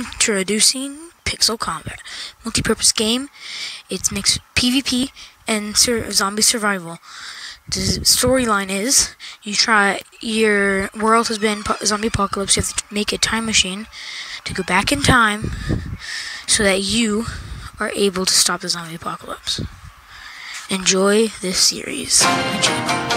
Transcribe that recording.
Introducing Pixel Combat, multi-purpose game. It's mixed PvP and zombie survival. The storyline is your world has been zombie apocalypse. You have to make a time machine to go back in time so that you are able to stop the zombie apocalypse. Enjoy this series.